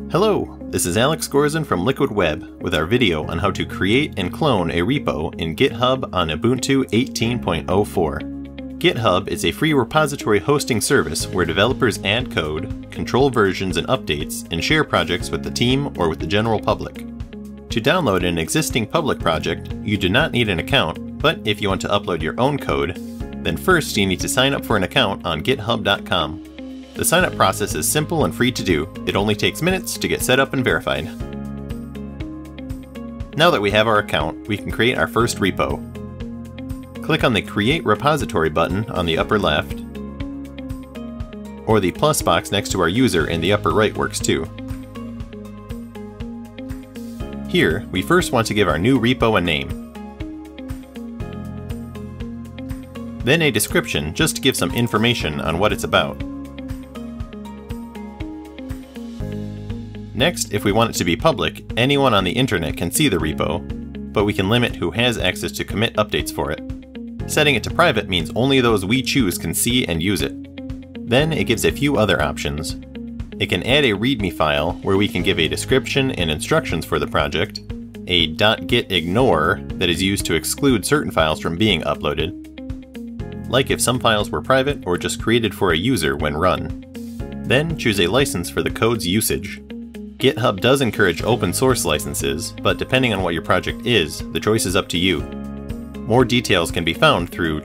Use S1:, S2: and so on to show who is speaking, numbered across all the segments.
S1: Hello, this is Alex Gorzen from Liquid Web with our video on how to create and clone a repo in GitHub on Ubuntu 18.04. GitHub is a free repository hosting service where developers add code, control versions and updates, and share projects with the team or with the general public. To download an existing public project, you do not need an account, but if you want to upload your own code, then first you need to sign up for an account on github.com. The sign-up process is simple and free to do. It only takes minutes to get set up and verified. Now that we have our account, we can create our first repo. Click on the Create Repository button on the upper left, or the plus box next to our user in the upper right works too. Here, we first want to give our new repo a name. Then a description, just to give some information on what it's about. Next, if we want it to be public, anyone on the internet can see the repo, but we can limit who has access to commit updates for it. Setting it to private means only those we choose can see and use it. Then it gives a few other options. It can add a README file where we can give a description and instructions for the project, a .gitignore that is used to exclude certain files from being uploaded, like if some files were private or just created for a user when run. Then choose a license for the code's usage. GitHub does encourage open source licenses, but depending on what your project is, the choice is up to you. More details can be found through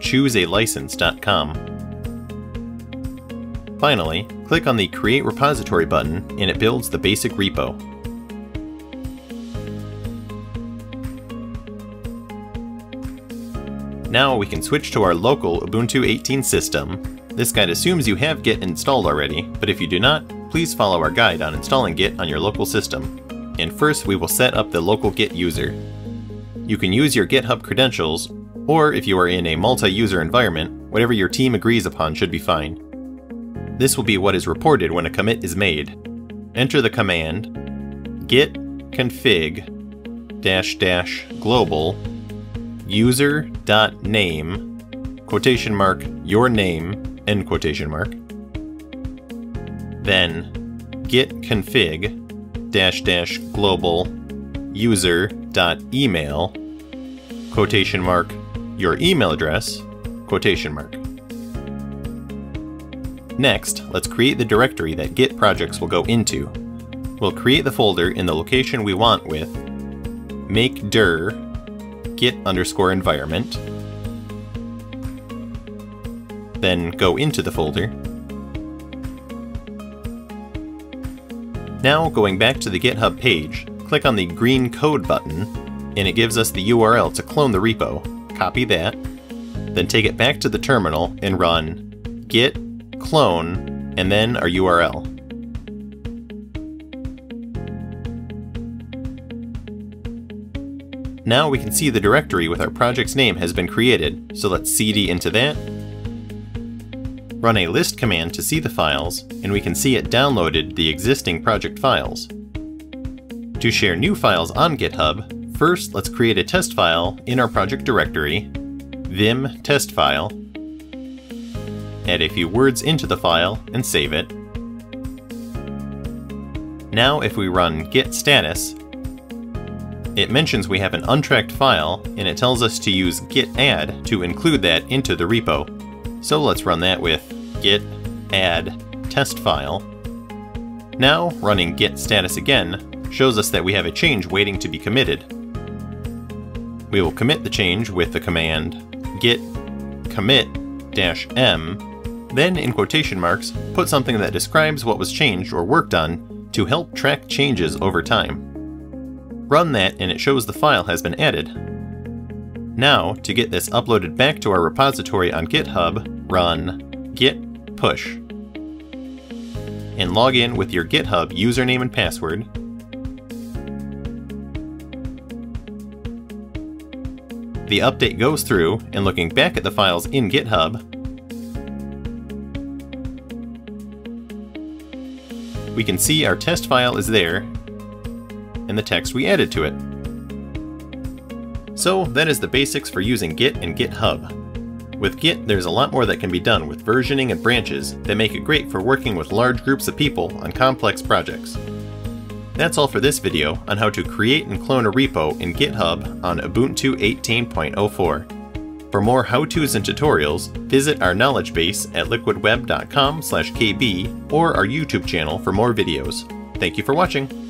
S1: choosealicense.com. Finally, click on the Create Repository button and it builds the basic repo. Now we can switch to our local Ubuntu 18 system. This guide assumes you have Git installed already, but if you do not, please follow our guide on installing Git on your local system. And first we will set up the local Git user. You can use your GitHub credentials, or if you are in a multi-user environment, whatever your team agrees upon should be fine. This will be what is reported when a commit is made. Enter the command git config --global user.name (your name) end quotation mark. Then git config --global user.email quotation mark your email address quotation mark. Next, let's create the directory that Git projects will go into. We'll create the folder in the location we want with mkdir git_environment. Then go into the folder. Now, going back to the GitHub page, click on the green code button, and it gives us the URL to clone the repo. Copy that, then take it back to the terminal and run git clone and then our URL. Now we can see the directory with our project's name has been created, so let's cd into that. Run a list command to see the files, and we can see it downloaded the existing project files. To share new files on GitHub, first let's create a test file in our project directory, vim test file, add a few words into the file and save it. Now if we run git status, it mentions we have an untracked file and it tells us to use git add to include that into the repo. So let's run that with git add test file. Now running git status again shows us that we have a change waiting to be committed. We will commit the change with the command git commit -m, then in quotation marks put something that describes what was changed or worked on to help track changes over time. Run that and it shows the file has been added. Now, to get this uploaded back to our repository on GitHub, run Git Push. And log in with your GitHub username and password. The update goes through, and looking back at the files in GitHub, we can see our test file is there, and the text we added to it. So that is the basics for using Git and GitHub. With Git, there's a lot more that can be done with versioning and branches that make it great for working with large groups of people on complex projects. That's all for this video on how to create and clone a repo in GitHub on Ubuntu 18.04. For more how-tos and tutorials, visit our knowledge base at liquidweb.com/kb or our YouTube channel for more videos. Thank you for watching!